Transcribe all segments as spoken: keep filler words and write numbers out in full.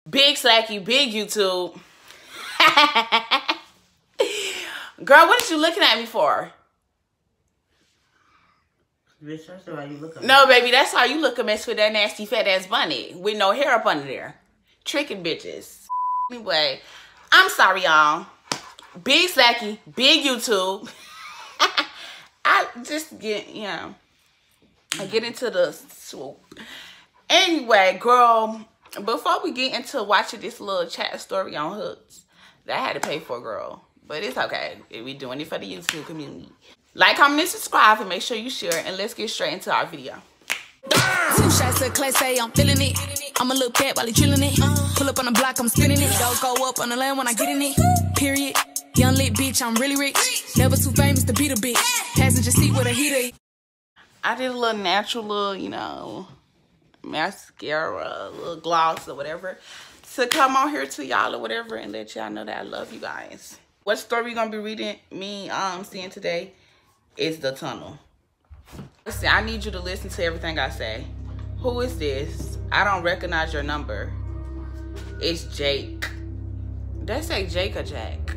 Big Slacky, big YouTube. Girl, what are you looking at me for? Bitch, that's why you look. No, baby, that's how you look a mess with that nasty fat ass bunny with no hair up under there. Tricking bitches. Anyway, I'm sorry, y'all. Big Slacky, big YouTube. I just get, you know, I get into the swoop. Anyway, girl, before we get into watching this little chat story on Hooks, that I had to pay for, girl. But it's okay. We doing it for the YouTube community. Like, comment, and subscribe, and make sure you share. And let's get straight into our video. Two shots of class A, I'm feeling it. I'ma look back while he drilling it. Pull up on the block, I'm spinning it. Don't go up on the land when I get in it. Period. Young lit bitch, I'm really rich. Never too famous to beat a bitch. Passenger seat with a heater. I did a little natural little, you know, mascara, little gloss or whatever, to come on here to y'all or whatever and let y'all know that I love you guys. What story we gonna be reading, me um seeing today is The Tunnel. Listen, I need you to listen to everything I say. Who is this? I don't recognize your number. It's Jake. Did I say Jake or Jack?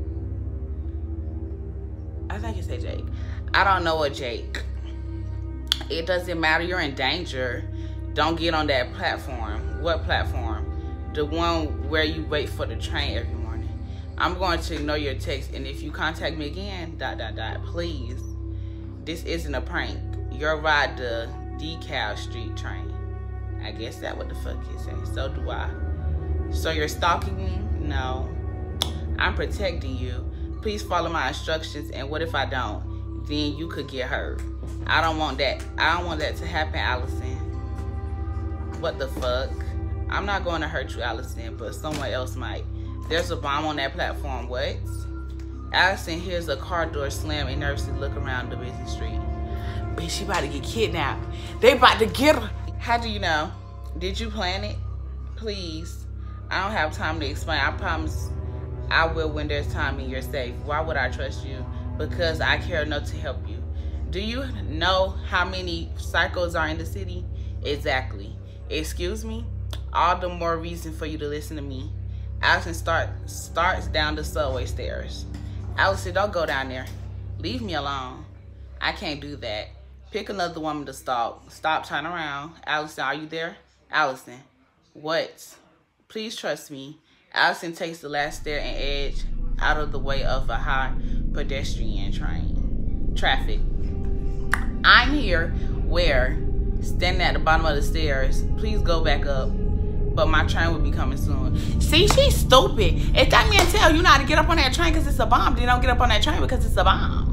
I think it said Jake. I don't know a Jake. It doesn't matter. You're in danger. Don't get on that platform. What platform? The one where you wait for the train every morning. I'm going to ignore your text, and if you contact me again, dot, dot, dot, please. This isn't a prank. You'll ride the DeKalb Street train. I guess that's what the fuck it says. So do I. So you're stalking me? No. I'm protecting you. Please follow my instructions, and what if I don't? Then you could get hurt. I don't want that. I don't want that to happen, Allison. What the fuck? I'm not going to hurt you, Allison, but someone else might. There's a bomb on that platform. What? Allison hears a car door slam and nervously look around the busy street. Bitch, she about to get kidnapped. They about to get her. How do you know? Did you plan it? Please. I don't have time to explain. I promise I will when there's time and you're safe. Why would I trust you? Because I care enough to help you. Do you know how many psychos are in the city? Exactly. Excuse me? All the more reason for you to listen to me. Allison start, starts down the subway stairs. Allison, don't go down there. Leave me alone. I can't do that. Pick another woman to stalk. Stop, turn around. Allison, are you there? Allison, what? Please trust me. Allison takes the last stair and edge out of the way of a high pedestrian train. Traffic. I'm here. Where? Standing at the bottom of the stairs. Please go back up. But my train will be coming soon. See, she's stupid. If that man tell you not to get up on that train because it's a bomb, then don't get up on that train because it's a bomb.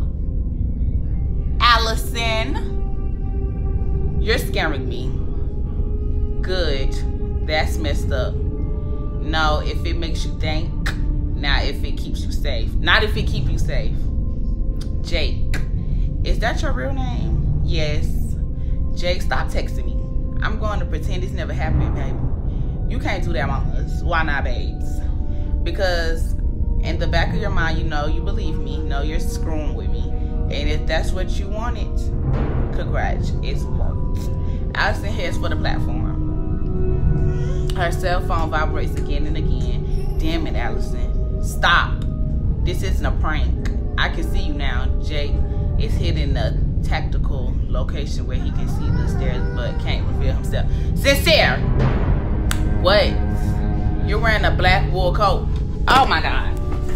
Allison, you're scaring me. Good. That's messed up. No, if it makes you think. Now, if it keeps you safe. Not if it keeps you safe. Jake. Is that your real name? Yes. Jake, stop texting me. I'm going to pretend this never happened, baby. You can't do that, mamas. Why not, babes? Because in the back of your mind, you know you believe me. You know you're screwing with me. And if that's what you wanted, congrats, it's worked. Allison heads for the platform. Her cell phone vibrates again and again. Damn it, Allison. Stop. This isn't a prank. I can see you now. Jake is hidden in a tactical location where he can see the stairs but can't reveal himself. Sincere! What? You're wearing a black wool coat. Oh my God.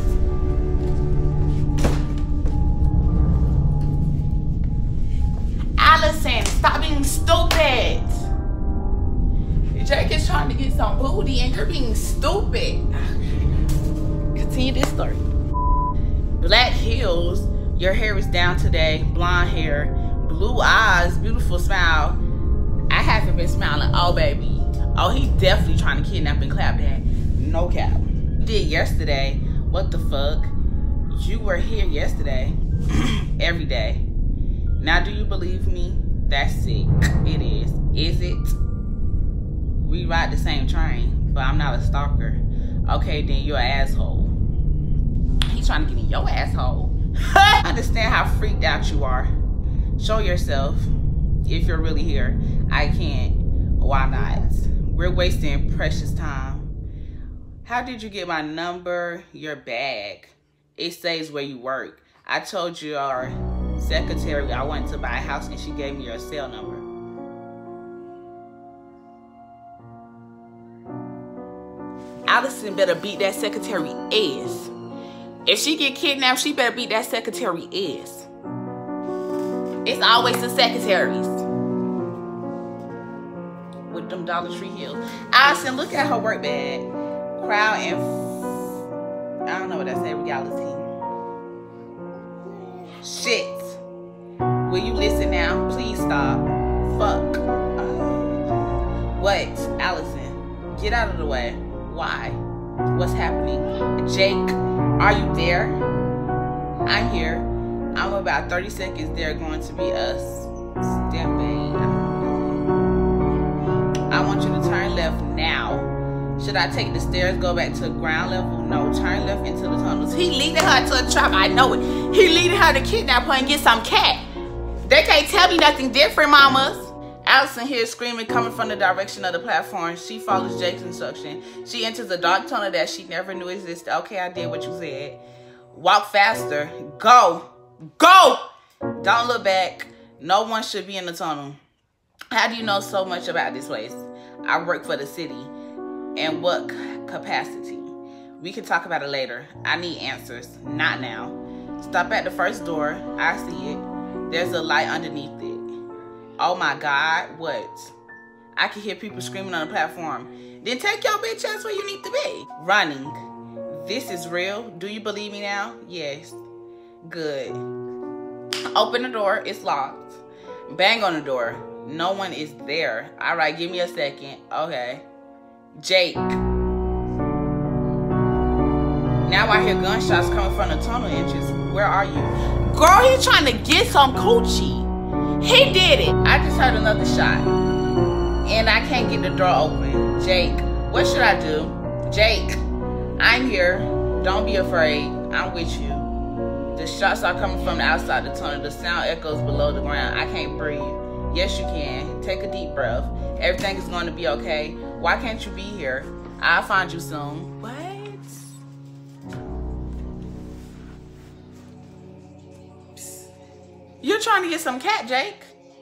Allison, stop being stupid. Jake is trying to get some booty and you're being stupid. Continue this story. Black heels. Your hair is down today. Blonde hair. Blue eyes. Beautiful smile. I haven't been smiling. Oh, baby. Oh, he definitely trying to kidnap and clap that. No cap. You did yesterday. What the fuck? You were here yesterday. Every day. Now, do you believe me? That's sick. It is. Is it? We ride the same train, but I'm not a stalker. Okay, then you're an asshole. He's trying to give me your asshole. I understand how freaked out you are. Show yourself. If you're really here. I can't. Why not? We're wasting precious time. How did you get my number? Your bag. It says where you work. I told your secretary I wanted to buy a house and she gave me your cell number. Allison better beat that secretary ass. If she get kidnapped, she better beat that secretary ass. It's always the secretaries with them Dollar Tree heels. Allison, look at her work bag. Crowd and f I don't know what that say. Reality. Shit. Will you listen now? Please stop. Fuck. Uh, what? Allison, get out of the way. Why? What's happening? Jake, are you there? I'm here. I'm about thirty seconds there going to be us. Stamping. I want you to turn left now. Should I take the stairs, go back to ground level? No, turn left into the tunnels. He leading her to a trap, I know it. He leading her to kidnap her and get some cat. They can't tell me nothing different, mamas. Allison hears screaming coming from the direction of the platform. She follows Jake's instruction. She enters a dark tunnel that she never knew existed. Okay, I did what you said. Walk faster. Go. Go! Don't look back. No one should be in the tunnel. How do you know so much about this place? I work for the city. In what capacity? We can talk about it later. I need answers. Not now. Stop at the first door. I see it. There's a light underneath it. Oh my God, what? I can hear people screaming on the platform. Then take your bitch ass where you need to be. Running. This is real. Do you believe me now? Yes. Good. Open the door. It's locked. Bang on the door. No one is there. All right, give me a second. Okay. Jake. Now I hear gunshots coming from the tunnel entrance. Where are you? Girl, he's trying to get some coochie. He did it. I just heard another shot. And I can't get the door open. Jake, what should I do? Jake, I'm here. Don't be afraid. I'm with you. The shots are coming from the outside the tunnel. The sound echoes below the ground. I can't breathe. Yes, you can. Take a deep breath. Everything is going to be okay. Why can't you be here? I'll find you soon. What? You're trying to get some cat, Jake.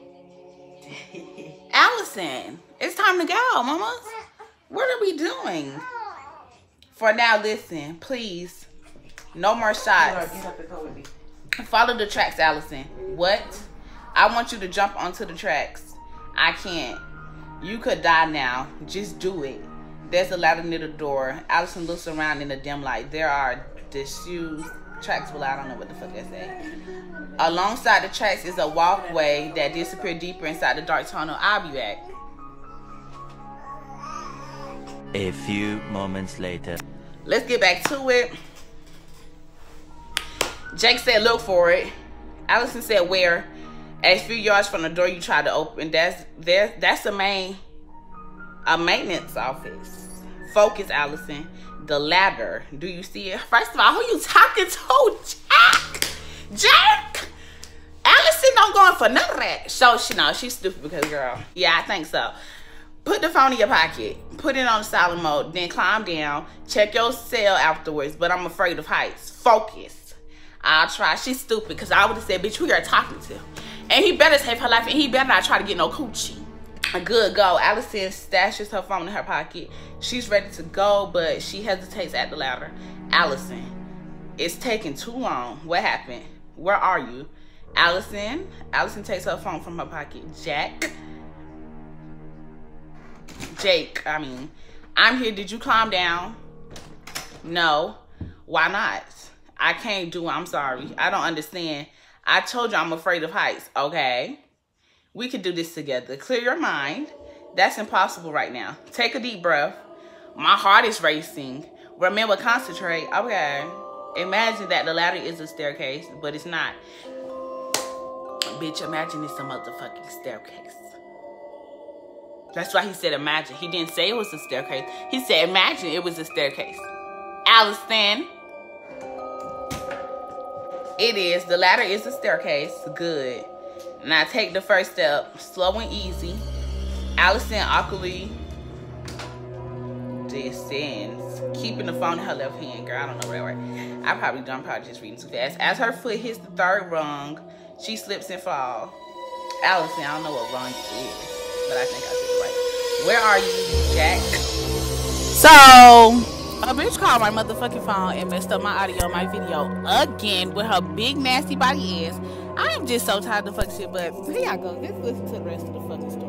Allison, it's time to go, mama. What are we doing? For now, listen, please. No more shots. Follow the tracks, Allison. What? I want you to jump onto the tracks. I can't. You could die now. Just do it. There's a ladder near the door. Allison looks around in the dim light. There are disused tracks below. I don't know what the fuck that say. Alongside the tracks is a walkway that disappeared deeper inside the dark tunnel. I'll be back. A few moments later. Let's get back to it. Jake said look for it. Allison said where? A few yards from the door you tried to open. That's there. That's the main a maintenance office. Focus, Allison. The ladder. Do you see it? First of all, who you talking to? Jack. Jack. Allison don't go in for none of that. So she know she's stupid because girl. Yeah, I think so. Put the phone in your pocket. Put it on silent mode. Then climb down. Check your cell afterwards. But I'm afraid of heights. Focus. I'll try. She's stupid because I would have said, bitch, who you're talking to? And he better save her life, and he better not try to get no coochie. A good go. Allison stashes her phone in her pocket. She's ready to go, but she hesitates at the ladder. Allison, it's taking too long. What happened? Where are you? Allison. Allison takes her phone from her pocket. Jack. Jake, I mean. I'm here. Did you calm down? No. Why not? I can't do it. I'm sorry. I don't understand. I told you I'm afraid of heights. Okay. We could do this together. Clear your mind. That's impossible right now. Take a deep breath. My heart is racing. Remember, concentrate. Okay. Imagine that the ladder is a staircase, but it's not. Bitch, imagine it's a motherfucking staircase. That's why he said imagine. He didn't say it was a staircase. He said imagine it was a staircase. Allison. It is. The ladder is a staircase. Good. Now take the first step. Slow and easy. Allison awkwardly distance. Keeping the phone in her left hand, girl. I don't know where that word. I probably don't. I'm probably just reading too fast. As her foot hits the third rung, she slips and falls. Allison, I don't know what rung it is, but I think I said it right. Where are you, Jack? So, a bitch called my motherfucking phone and messed up my audio, my video again with her big nasty body ass. I am just so tired of the fucking shit, but here y'all go. Let's listen to the rest of the fucking story.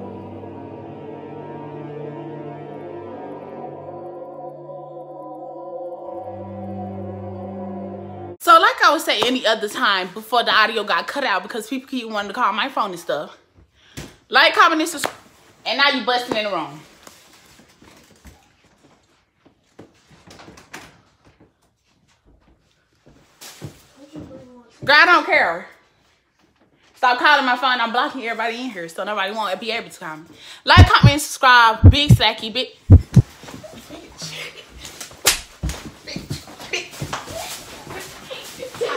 So like I was saying any other time before the audio got cut out because people keep wanting to call my phone and stuff. Like, comment, and subscribe. And now you busting in the room. Girl, I don't care. Stop calling my phone. I'm blocking everybody in here so nobody won't be able to call me. Like, comment, and subscribe. Big Slacky, big...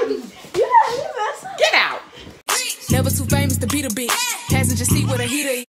Get out. Never too famous to beat a bitch. Passenger seat with a heater.